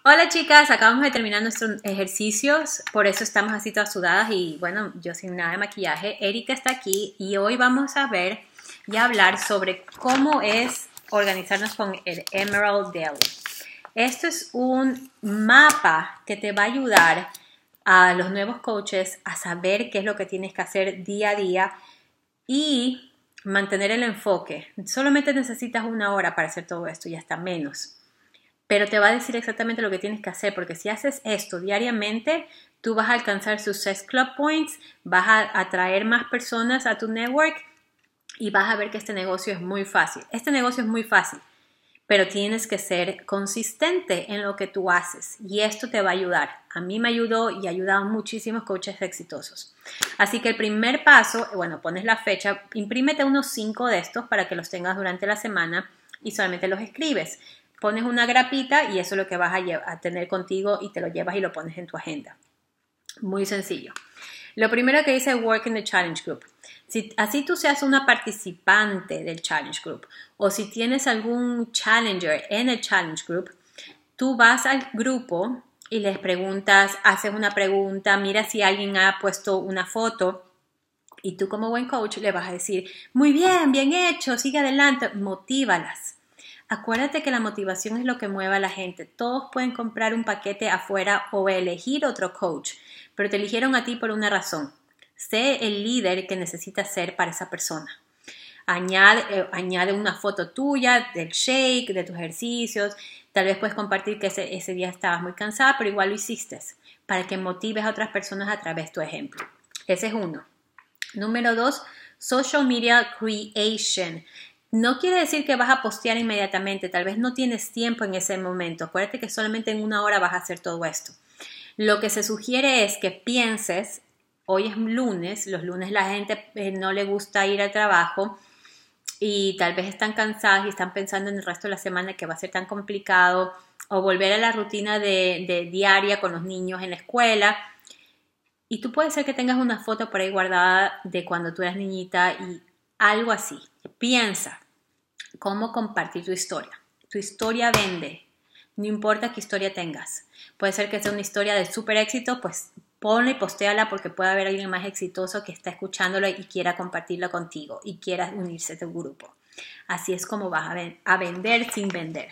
Hola chicas, acabamos de terminar nuestros ejercicios, por eso estamos así todas sudadas y bueno, yo sin nada de maquillaje. Erika está aquí y hoy vamos a ver y a hablar sobre cómo es organizarnos con el Emerald Daily. Esto es un mapa que te va a ayudar a los nuevos coaches a saber qué es lo que tienes que hacer día a día y mantener el enfoque. Solamente necesitas una hora para hacer todo esto y hasta menos. Pero te va a decir exactamente lo que tienes que hacer, porque si haces esto diariamente, tú vas a alcanzar Success Club Points, vas a atraer más personas a tu network y vas a ver que este negocio es muy fácil. Este negocio es muy fácil, pero tienes que ser consistente en lo que tú haces y esto te va a ayudar. A mí me ayudó y ha ayudado a muchísimos coaches exitosos. Así que el primer paso, bueno, pones la fecha, imprímete unos 5 de estos para que los tengas durante la semana y solamente los escribes. Pones una grapita y eso es lo que vas a tener contigo y te lo llevas y lo pones en tu agenda. Muy sencillo. Lo primero que dice Work in the Challenge Group. Si así tú seas una participante del Challenge Group o si tienes algún challenger en el Challenge Group, tú vas al grupo y les preguntas, haces una pregunta, mira si alguien ha puesto una foto y tú como buen coach le vas a decir, muy bien, bien hecho, sigue adelante, motívalas. Acuérdate que la motivación es lo que mueve a la gente. Todos pueden comprar un paquete afuera o elegir otro coach, pero te eligieron a ti por una razón. Sé el líder que necesitas ser para esa persona. Añade una foto tuya del shake, de tus ejercicios. Tal vez puedes compartir que ese día estabas muy cansada, pero igual lo hiciste, para que motives a otras personas a través de tu ejemplo. Ese es uno. Número 2, social media creation. No quiere decir que vas a postear inmediatamente, tal vez no tienes tiempo en ese momento. Acuérdate que solamente en una hora vas a hacer todo esto. Lo que se sugiere es que pienses, hoy es lunes, los lunes la gente no le gusta ir al trabajo y tal vez están cansadas y están pensando en el resto de la semana que va a ser tan complicado o volver a la rutina de diaria con los niños en la escuela. Y tú puede ser que tengas una foto por ahí guardada de cuando tú eras niñita y algo así. Piensa cómo compartir tu historia. Tu historia vende, no importa qué historia tengas. Puede ser que sea una historia de súper éxito, pues ponla y postéala porque puede haber alguien más exitoso que está escuchándolo y quiera compartirlo contigo y quiera unirse a tu grupo. Así es como vas a vender sin vender.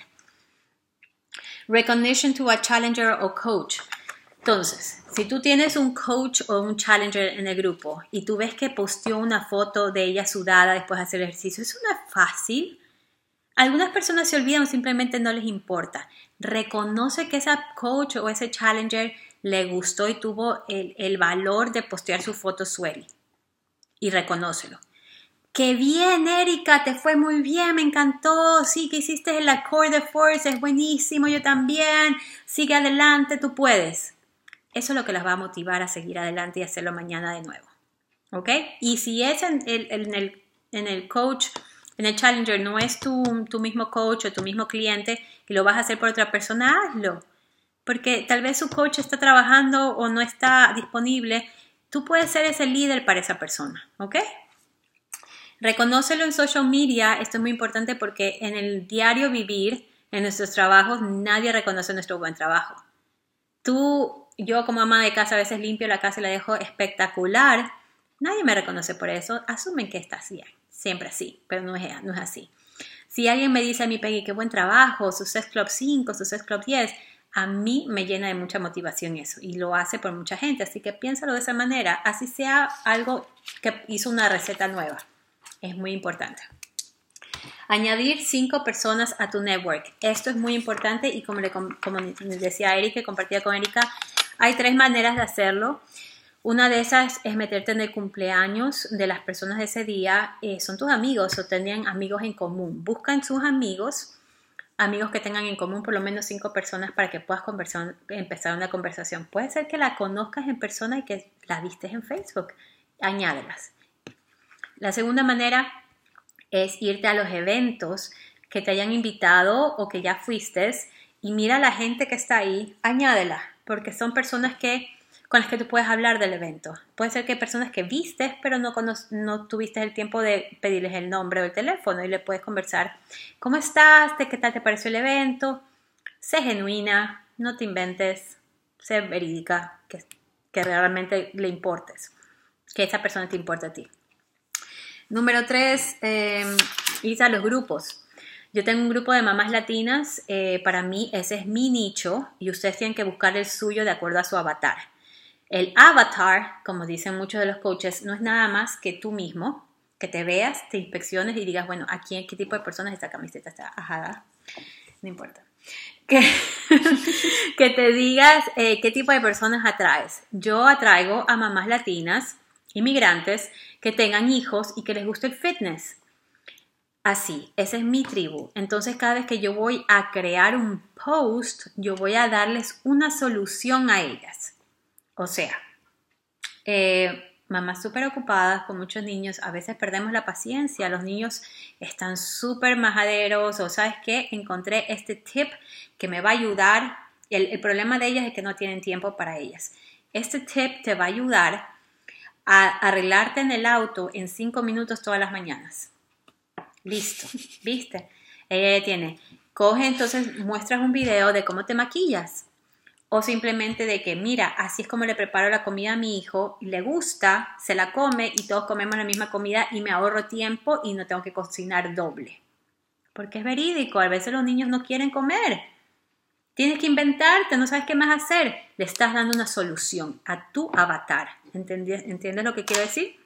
Recognition to a challenger o coach. Entonces, si tú tienes un coach o un challenger en el grupo y tú ves que posteó una foto de ella sudada después de hacer ejercicio, eso no es fácil. Algunas personas se olvidan o simplemente no les importa. Reconoce que esa coach o ese challenger le gustó y tuvo el valor de postear su foto sweaty. Y reconócelo. ¡Qué bien, Erika! Te fue muy bien, me encantó. Sí, que hiciste el Accord de Force, es buenísimo, yo también. Sigue adelante, tú puedes. Eso es lo que las va a motivar a seguir adelante y hacerlo mañana de nuevo. ¿Ok? Y si es en el coach, en el challenger, no es tu mismo coach o tu mismo cliente y lo vas a hacer por otra persona, hazlo. Porque tal vez su coach está trabajando o no está disponible. Tú puedes ser ese líder para esa persona. ¿Ok? Reconócelo en social media. Esto es muy importante porque en el diario vivir, en nuestros trabajos, nadie reconoce nuestro buen trabajo. Yo como ama de casa a veces limpio la casa y la dejo espectacular. Nadie me reconoce por eso. Asumen que está así, siempre así, pero no es así. Si alguien me dice a mí, Peggy, qué buen trabajo, Success Club 5, Success Club 10, a mí me llena de mucha motivación eso y lo hace por mucha gente. Así que piénsalo de esa manera, así sea algo que hizo una receta nueva. Es muy importante. Añadir 5 personas a tu network. Esto es muy importante y como decía Erika, compartía con Erika, hay 3 maneras de hacerlo. Una de esas es meterte en el cumpleaños de las personas de ese día. Son tus amigos o tenían amigos en común. Busca en sus amigos que tengan en común por lo menos 5 personas para que puedas empezar una conversación. Puede ser que la conozcas en persona y que la vistes en Facebook. Añádelas. La segunda manera es irte a los eventos que te hayan invitado o que ya fuiste y mira a la gente que está ahí, añádela, porque son personas con las que tú puedes hablar del evento. Puede ser que hay personas que vistes, pero no tuviste el tiempo de pedirles el nombre o el teléfono y le puedes conversar. ¿Cómo estás? ¿Qué tal te pareció el evento? Sé genuina, no te inventes, sé verídica, que realmente le importes, que esa persona te importe a ti. Número 3, irse a los grupos. Yo tengo un grupo de mamás latinas, para mí ese es mi nicho y ustedes tienen que buscar el suyo de acuerdo a su avatar. El avatar, como dicen muchos de los coaches, no es nada más que tú mismo, que te veas, te inspecciones y digas, bueno, ¿qué tipo de personas esta camiseta está ajada? No importa. Que te digas qué tipo de personas atraes. Yo atraigo a mamás latinas, inmigrantes, que tengan hijos y que les guste el fitness. Así, esa es mi tribu. Entonces, cada vez que yo voy a crear un post, yo voy a darles una solución a ellas. O sea, mamás súper ocupadas con muchos niños, a veces perdemos la paciencia, los niños están súper majaderos o ¿sabes qué? Encontré este tip que me va a ayudar. El problema de ellas es que no tienen tiempo para ellas. Este tip te va a ayudar a arreglarte en el auto en 5 minutos todas las mañanas. Listo, ¿viste? Ella tiene, coge entonces, muestras un video de cómo te maquillas o simplemente de que, mira, así es como le preparo la comida a mi hijo, le gusta, se la come y todos comemos la misma comida y me ahorro tiempo y no tengo que cocinar doble. Porque es verídico, a veces los niños no quieren comer. Tienes que inventarte, no sabes qué más hacer. Le estás dando una solución a tu avatar. ¿Entiendes lo que quiero decir?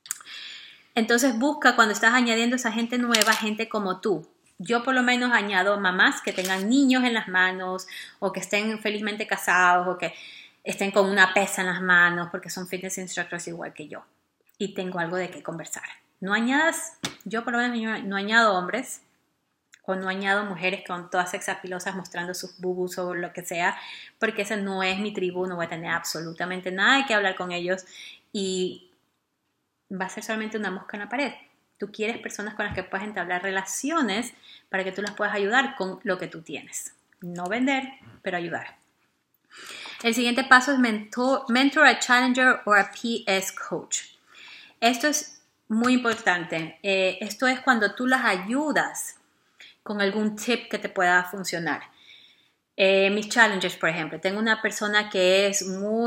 Entonces busca cuando estás añadiendo a esa gente nueva, gente como tú. Yo por lo menos añado mamás que tengan niños en las manos o que estén felizmente casados o que estén con una pesa en las manos porque son fitness instructors igual que yo. Y tengo algo de qué conversar. No añadas, yo por lo menos no añado hombres o no añado mujeres con todas sexapilosas mostrando sus bubus o lo que sea, porque esa no es mi tribu, no voy a tener absolutamente nada que hablar con ellos y va a ser solamente una mosca en la pared. Tú quieres personas con las que puedas entablar relaciones para que tú las puedas ayudar con lo que tú tienes. No vender, pero ayudar. El siguiente paso es mentor a challenger o a PS coach. Esto es muy importante. Esto es cuando tú las ayudas con algún tip que te pueda funcionar. Mis challengers, por ejemplo, tengo una persona que es no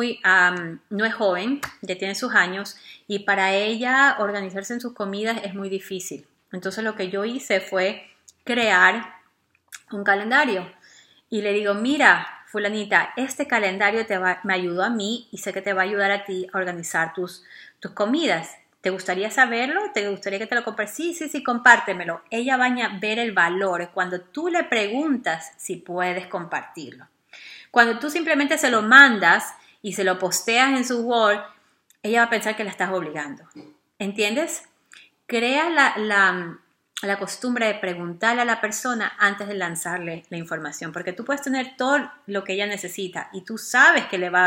es joven, ya tiene sus años y para ella organizarse en sus comidas es muy difícil. Entonces lo que yo hice fue crear un calendario y le digo, mira, fulanita, este calendario me ayudó a mí y sé que te va a ayudar a ti a organizar tus comidas. ¿Te gustaría saberlo? ¿Te gustaría que te lo compartas? Sí, compártemelo. Ella va a ver el valor cuando tú le preguntas si puedes compartirlo. Cuando tú simplemente se lo mandas y se lo posteas en su wall, ella va a pensar que la estás obligando. ¿Entiendes? Crea la costumbre de preguntarle a la persona antes de lanzarle la información, porque tú puedes tener todo lo que ella necesita y tú sabes que le va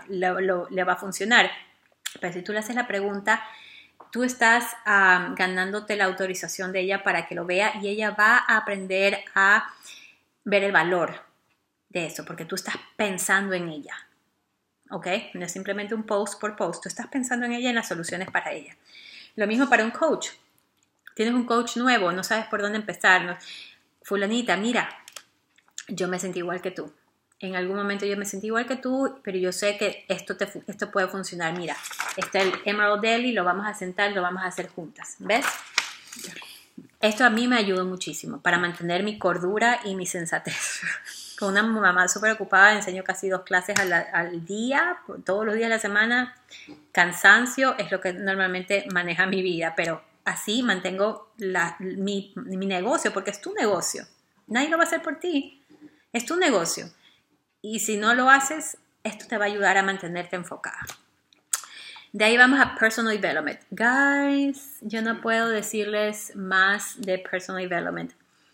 a funcionar, pero si tú le haces la pregunta, tú estás ganándote la autorización de ella para que lo vea y ella va a aprender a ver el valor de eso, porque tú estás pensando en ella, ¿ok? No es simplemente un post por post, tú estás pensando en ella y en las soluciones para ella. Lo mismo para un coach. Tienes un coach nuevo, no sabes por dónde empezar. ¿No? Fulanita, mira, yo me sentí igual que tú. En algún momento yo me sentí igual que tú, pero yo sé que esto puede funcionar. Mira, está el Emerald Daily, lo vamos a sentar, lo vamos a hacer juntas. ¿Ves? Esto a mí me ayudó muchísimo para mantener mi cordura y mi sensatez. Con una mamá súper ocupada, enseño casi 2 clases al día, todos los días de la semana. Cansancio es lo que normalmente maneja mi vida, pero así mantengo mi negocio, porque es tu negocio. Nadie lo va a hacer por ti. Es tu negocio. Y si no lo haces, esto te va a ayudar a mantenerte enfocada. De ahí vamos a personal development. Guys, yo no puedo decirles más de personal development.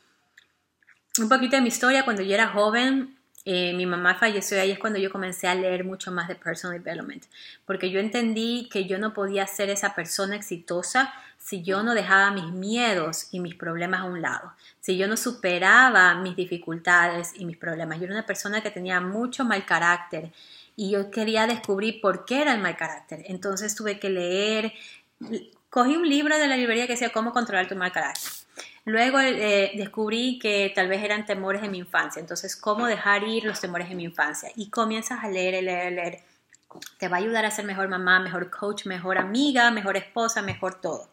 Un poquito de mi historia, cuando yo era joven, mi mamá falleció y ahí es cuando yo comencé a leer mucho más de personal development. Porque yo entendí que yo no podía ser esa persona exitosa si yo no dejaba mis miedos y mis problemas a un lado. Si yo no superaba mis dificultades y mis problemas. Yo era una persona que tenía mucho mal carácter y yo quería descubrir por qué era el mal carácter. Entonces tuve que leer, cogí un libro de la librería que decía cómo controlar tu mal carácter. Luego descubrí que tal vez eran temores de mi infancia. Entonces, ¿cómo dejar ir los temores de mi infancia? Y comienzas a leer, leer, leer. Te va a ayudar a ser mejor mamá, mejor coach, mejor amiga, mejor esposa, mejor todo.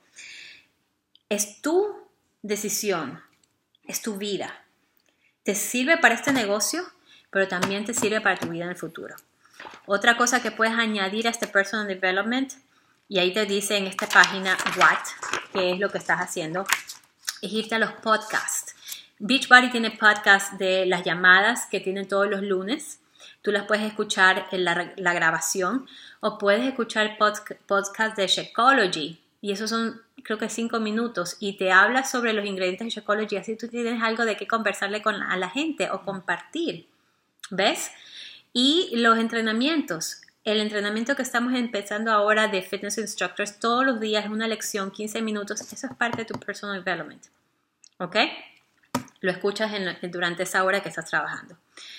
Es tu decisión, es tu vida. Te sirve para este negocio, pero también te sirve para tu vida en el futuro. Otra cosa que puedes añadir a este personal development, y ahí te dice en esta página what, que es lo que estás haciendo, es irte a los podcasts. Beachbody tiene podcasts de las llamadas que tienen todos los lunes. Tú las puedes escuchar en la grabación o puedes escuchar podcasts de Shakeology. Y esos son, creo que 5 minutos. Y te habla sobre los ingredientes de Shakeology. Así tú tienes algo de qué conversarle a la gente o compartir. ¿Ves? Y los entrenamientos. El entrenamiento que estamos empezando ahora de Fitness Instructors, todos los días es una lección, 15 minutos. Eso es parte de tu personal development. ¿Ok? Lo escuchas durante esa hora que estás trabajando.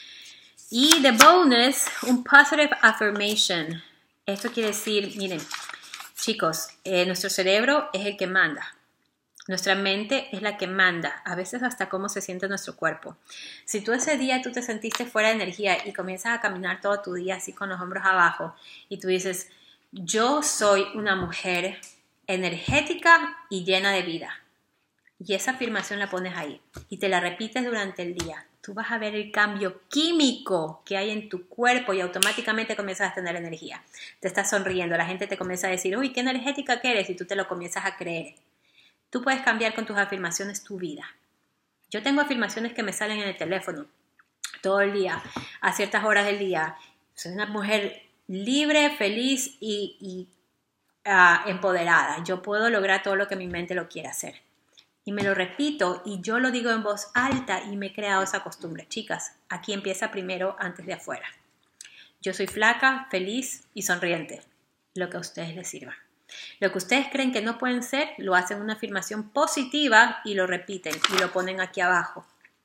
Y de bonus, un positive affirmation. Esto quiere decir, miren, chicos, nuestro cerebro es el que manda. Nuestra mente es la que manda, a veces hasta cómo se siente nuestro cuerpo. Si tú ese día tú te sentiste fuera de energía y comienzas a caminar todo tu día así con los hombros abajo y tú dices, yo soy una mujer energética y llena de vida. Y esa afirmación la pones ahí y te la repites durante el día. Tú vas a ver el cambio químico que hay en tu cuerpo y automáticamente comienzas a tener energía. Te estás sonriendo, la gente te comienza a decir, uy, qué energética que eres y tú te lo comienzas a creer. Tú puedes cambiar con tus afirmaciones tu vida. Yo tengo afirmaciones que me salen en el teléfono todo el día, a ciertas horas del día. Soy una mujer libre, feliz y empoderada. Yo puedo lograr todo lo que mi mente lo quiere hacer. Y me lo repito y yo lo digo en voz alta y me he creado esa costumbre. Chicas, aquí empieza primero antes de afuera. Yo soy flaca, feliz y sonriente. Lo que a ustedes les sirva. Lo que ustedes creen que no pueden ser, lo hacen una afirmación positiva y lo repiten y lo ponen aquí abajo.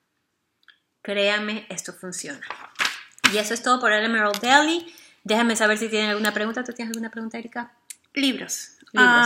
Créanme, esto funciona. Y eso es todo por el Emerald Daily. Déjame saber si tienen alguna pregunta. ¿Tú tienes alguna pregunta, Erika? Libros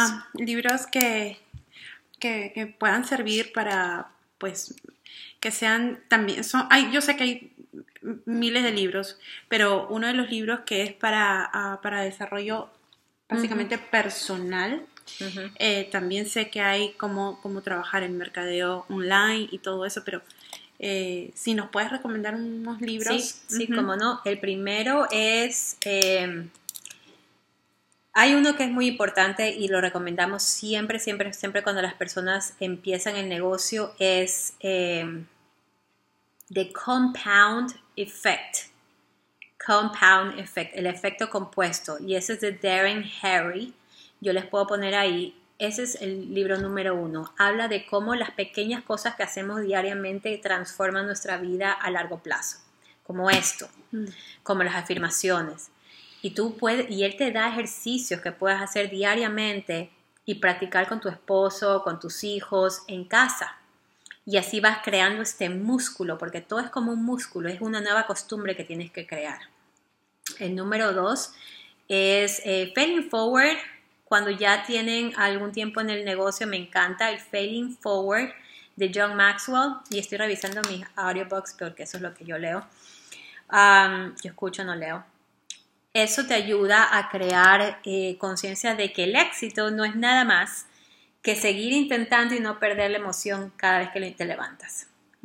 que puedan servir para, pues, que sean también, yo sé que hay miles de libros, pero uno de los libros que es para desarrollo básicamente personal, también sé que hay cómo trabajar en mercadeo online y todo eso, pero si nos puedes recomendar unos libros. Sí, cómo no. El primero es... hay uno que es muy importante y lo recomendamos siempre cuando las personas empiezan el negocio, es The Compound Effect. Compound Effect, el efecto compuesto. Y ese es de Darren Hardy. Yo les puedo poner ahí. Ese es el libro número 1. Habla de cómo las pequeñas cosas que hacemos diariamente transforman nuestra vida a largo plazo. Como esto, como las afirmaciones. Y él te da ejercicios que puedes hacer diariamente y practicar con tu esposo, con tus hijos, en casa. Y así vas creando este músculo, porque todo es como un músculo, es una nueva costumbre que tienes que crear. El número 2 es Failing Forward. Cuando ya tienen algún tiempo en el negocio, me encanta el Failing Forward de John Maxwell. Y estoy revisando mis audiobooks porque eso es lo que yo leo. Yo escucho, no leo. Eso te ayuda a crear conciencia de que el éxito no es nada más que seguir intentando y no perder la emoción cada vez que te levantas.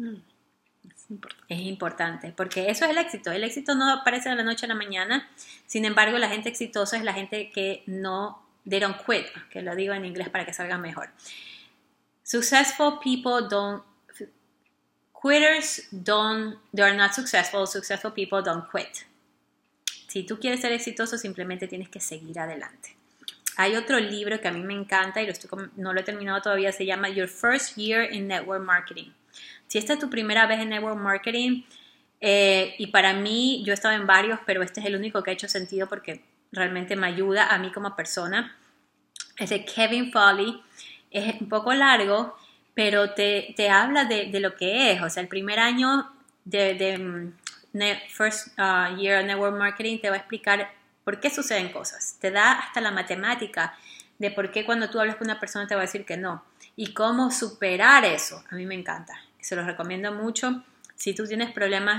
Es importante, porque eso es el éxito. El éxito no aparece de la noche a la mañana. Sin embargo, la gente exitosa es la gente que no, they don't quit, que lo digo en inglés para que salga mejor. Successful people don't, quitters don't, they are not successful. Successful people don't quit. Si tú quieres ser exitoso, simplemente tienes que seguir adelante. Hay otro libro que a mí me encanta y no lo he terminado todavía, se llama Your First Year in Network Marketing. Si esta es tu primera vez en Network Marketing, y para mí, yo he estado en varios, pero este es el único que ha hecho sentido porque realmente me ayuda a mí como persona. Es de Kevin Foley. Es un poco largo, pero te habla de lo que es. O sea, el primer año de First Year Network Marketing te va a explicar por qué suceden cosas. Te da hasta la matemática de por qué cuando tú hablas con una persona te va a decir que no. y cómo superar eso. A mí me encanta. Se los recomiendo mucho. Si tú tienes problemas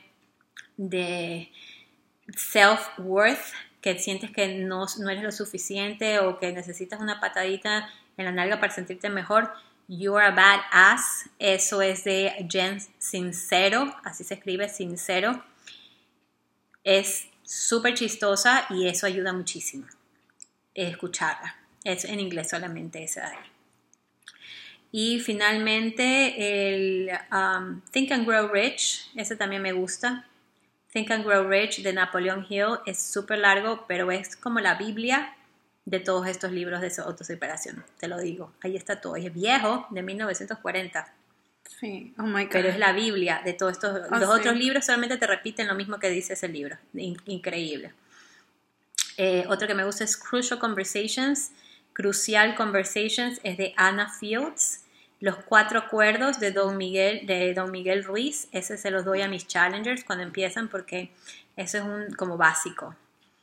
de self-worth, que sientes que no eres lo suficiente o que necesitas una patadita en la nalga para sentirte mejor, You Are a Badass. Eso es de Jen Sincero, así se escribe, Sincero. Es súper chistosa y eso ayuda muchísimo. Escucharla. Es en inglés solamente esa de ahí. Y finalmente el Think and Grow Rich, ese también me gusta. Think and Grow Rich de Napoleon Hill es súper largo, pero es como la Biblia de todos estos libros de autosuperación, te lo digo. Ahí está todo. Es viejo, de 1940. Sí, oh my God. Pero es la Biblia de todos estos. Los otros libros solamente te repiten lo mismo que dice ese libro. Increíble. Otro que me gusta es Crucial Conversations, es de Anna Fields. Los 4 acuerdos de Don Miguel Ruiz, ese se los doy a mis challengers cuando empiezan porque eso es como básico.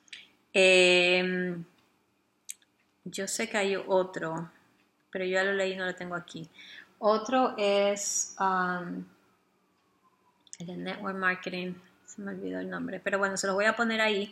Yo sé que hay otro, pero yo ya lo leí y no lo tengo aquí. Otro es el de Network Marketing, se me olvidó el nombre, pero bueno, se los voy a poner ahí.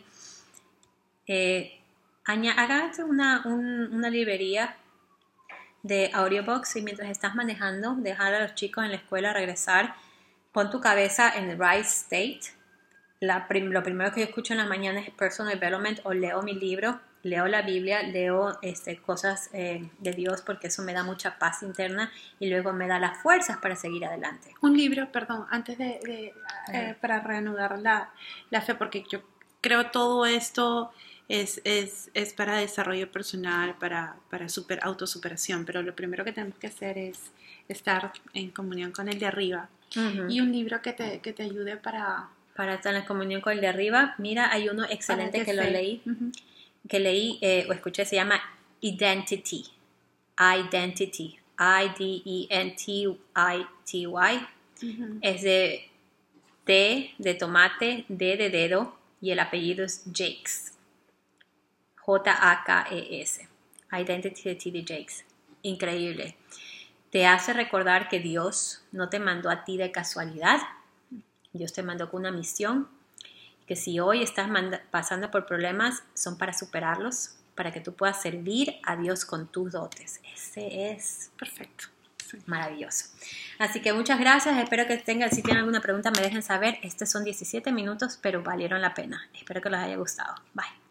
Háganse una librería de audiobooks y mientras estás manejando, dejar a los chicos en la escuela, regresar, pon tu cabeza en el right state. Lo primero que yo escucho en las mañanas es personal development, o leo mi libro, leo la Biblia, leo cosas de Dios, porque eso me da mucha paz interna y luego me da las fuerzas para seguir adelante. Un libro, perdón, antes para reanudar la fe, porque yo creo todo esto es para desarrollo personal, para autosuperación, pero lo primero que tenemos que hacer es estar en comunión con el de arriba. Uh-huh. Y un libro que te ayude para estar en comunión con el de arriba. Mira, hay uno excelente que lo leí, uh-huh, que leí o escuché, se llama Identity, I-D-E-N-T-I-T-Y, uh-huh, es de T de tomate, D de dedo, y el apellido es Jakes, J-A-K-E-S, Identity de T.D. Jakes. Increíble. Te hace recordar que Dios no te mandó a ti de casualidad. Dios te mandó con una misión, que si hoy estás pasando por problemas, son para superarlos, para que tú puedas servir a Dios con tus dotes. Ese es perfecto. Sí. Maravilloso. Así que muchas gracias. Espero que si tienen alguna pregunta me dejen saber. Estos son 17 minutos, pero valieron la pena. Espero que les haya gustado. Bye.